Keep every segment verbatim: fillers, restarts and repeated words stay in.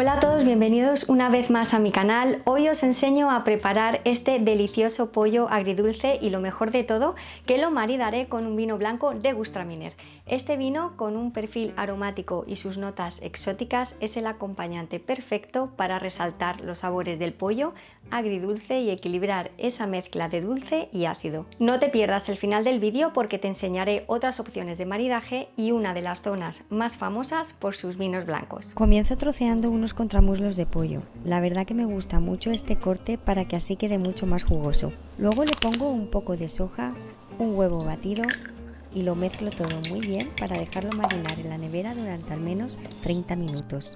Hola a todos, bienvenidos una vez más a mi canal. Hoy os enseño a preparar este delicioso pollo agridulce y lo mejor de todo, que lo maridaré con un vino blanco de Gewürztraminer. Este vino, con un perfil aromático y sus notas exóticas, es el acompañante perfecto para resaltar los sabores del pollo agridulce y equilibrar esa mezcla de dulce y ácido. No te pierdas el final del vídeo porque te enseñaré otras opciones de maridaje y una de las zonas más famosas por sus vinos blancos. Comienzo troceando unos contramuslos de pollo. La verdad que me gusta mucho este corte para que así quede mucho más jugoso. Luego le pongo un poco de soja, un huevo batido y lo mezclo todo muy bien para dejarlo marinar en la nevera durante al menos treinta minutos.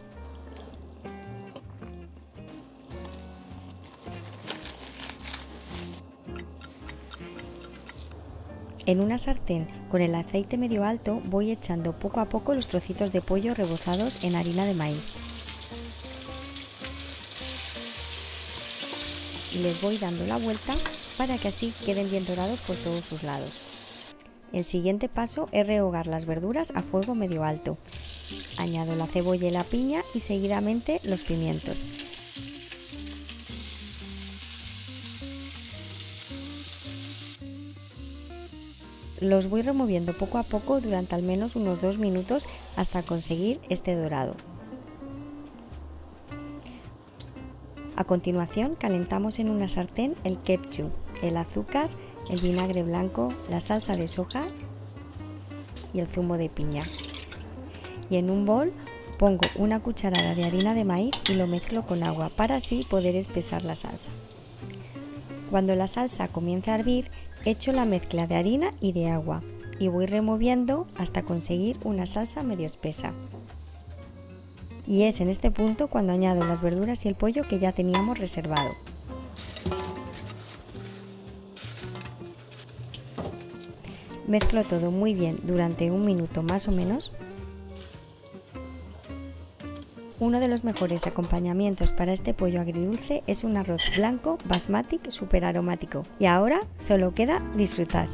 En una sartén con el aceite medio alto voy echando poco a poco los trocitos de pollo rebozados en harina de maíz. Y les voy dando la vuelta para que así queden bien dorados por todos sus lados. El siguiente paso es rehogar las verduras a fuego medio alto. Añado la cebolla y la piña y seguidamente los pimientos. Los voy removiendo poco a poco durante al menos unos dos minutos hasta conseguir este dorado. A continuación calentamos en una sartén el ketchup, el azúcar, el vinagre blanco, la salsa de soja y el zumo de piña. Y en un bol pongo una cucharada de harina de maíz y lo mezclo con agua para así poder espesar la salsa. Cuando la salsa comience a hervir, echo la mezcla de harina y de agua y voy removiendo hasta conseguir una salsa medio espesa. Y es en este punto cuando añado las verduras y el pollo que ya teníamos reservado. Mezclo todo muy bien durante un minuto más o menos. Uno de los mejores acompañamientos para este pollo agridulce es un arroz blanco basmati súper aromático. Y ahora solo queda disfrutar.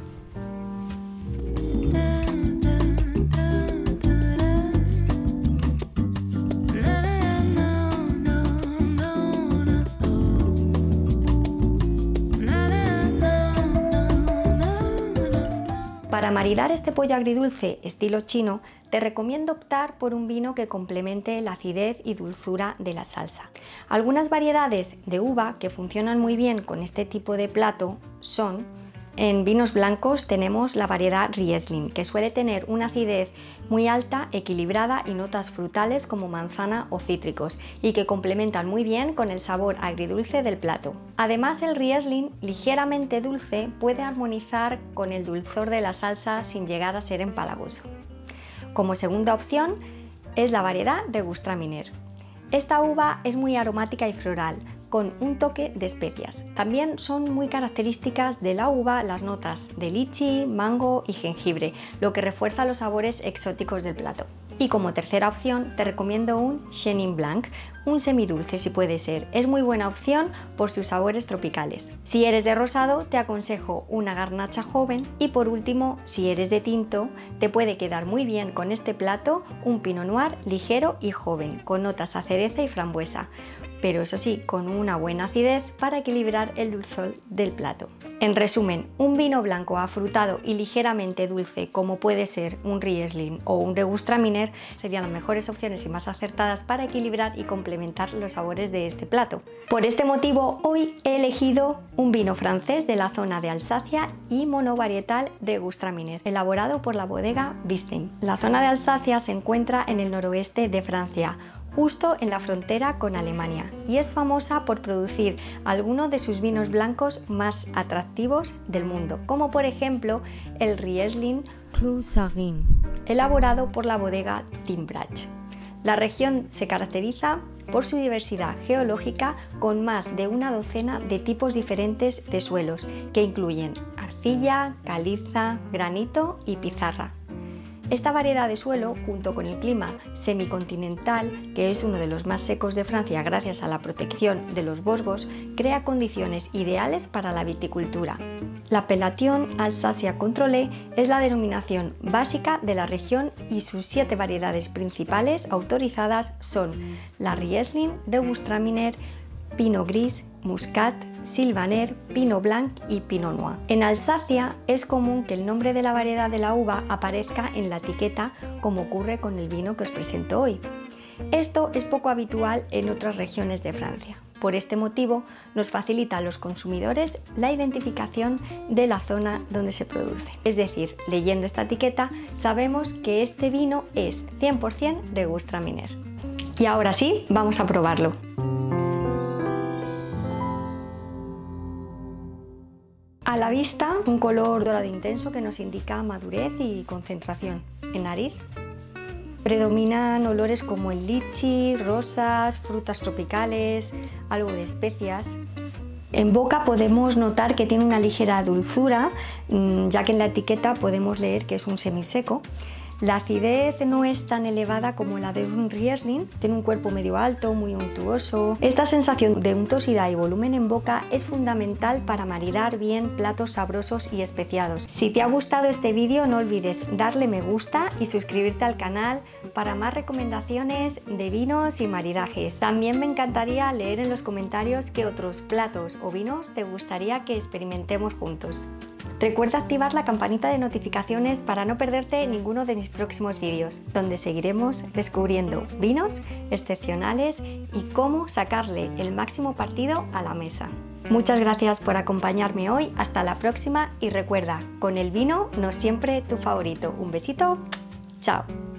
Para maridar este pollo agridulce estilo chino, te recomiendo optar por un vino que complemente la acidez y dulzura de la salsa. Algunas variedades de uva que funcionan muy bien con este tipo de plato son: en vinos blancos tenemos la variedad Riesling, que suele tener una acidez muy alta, equilibrada y notas frutales como manzana o cítricos, y que complementan muy bien con el sabor agridulce del plato. Además, el Riesling, ligeramente dulce, puede armonizar con el dulzor de la salsa sin llegar a ser empalagoso. Como segunda opción es la variedad de Gewürztraminer. Esta uva es muy aromática y floral, con un toque de especias. También son muy características de la uva las notas de lichi, mango y jengibre, lo que refuerza los sabores exóticos del plato. Y como tercera opción te recomiendo un Chenin Blanc, un semidulce si puede ser. Es muy buena opción por sus sabores tropicales. Si eres de rosado te aconsejo una garnacha joven, y por último, si eres de tinto, te puede quedar muy bien con este plato un Pinot Noir ligero y joven, con notas a cereza y frambuesa, pero eso sí, con una buena acidez para equilibrar el dulzor del plato. En resumen, un vino blanco afrutado y ligeramente dulce, como puede ser un Riesling o un Gewürztraminer, serían las mejores opciones y más acertadas para equilibrar y complementar los sabores de este plato. Por este motivo, hoy he elegido un vino francés de la zona de Alsacia y monovarietal de Gewürztraminer, elaborado por la bodega Vistem. La zona de Alsacia se encuentra en el noroeste de Francia, justo en la frontera con Alemania, y es famosa por producir algunos de sus vinos blancos más atractivos del mundo, como por ejemplo el Riesling Clos Sagin, elaborado por la bodega Timbrach. La región se caracteriza por su diversidad geológica, con más de una docena de tipos diferentes de suelos, que incluyen arcilla, caliza, granito y pizarra. Esta variedad de suelo, junto con el clima semicontinental, que es uno de los más secos de Francia gracias a la protección de los Vosgos, crea condiciones ideales para la viticultura. La Appellation Alsacia Contrôlée es la denominación básica de la región y sus siete variedades principales autorizadas son la Riesling, Gewürztraminer, Pinot Gris, Muscat, Sylvaner, Pinot Blanc y Pinot Noir. En Alsacia es común que el nombre de la variedad de la uva aparezca en la etiqueta, como ocurre con el vino que os presento hoy. Esto es poco habitual en otras regiones de Francia. Por este motivo, nos facilita a los consumidores la identificación de la zona donde se produce. Es decir, leyendo esta etiqueta, sabemos que este vino es cien por cien de Gewürztraminer. Y ahora sí, vamos a probarlo. A la vista, un color dorado intenso que nos indica madurez y concentración. En nariz, predominan olores como el lichi, rosas, frutas tropicales, algo de especias. En boca podemos notar que tiene una ligera dulzura, ya que en la etiqueta podemos leer que es un semiseco. La acidez no es tan elevada como la de un Riesling, tiene un cuerpo medio alto, muy untuoso. Esta sensación de untuosidad y volumen en boca es fundamental para maridar bien platos sabrosos y especiados. Si te ha gustado este vídeo, no olvides darle me gusta y suscribirte al canal para más recomendaciones de vinos y maridajes. También me encantaría leer en los comentarios qué otros platos o vinos te gustaría que experimentemos juntos. Recuerda activar la campanita de notificaciones para no perderte ninguno de mis próximos vídeos, donde seguiremos descubriendo vinos excepcionales y cómo sacarle el máximo partido a la mesa. Muchas gracias por acompañarme hoy, hasta la próxima y recuerda, con el vino no siempre tu favorito. Un besito, chao.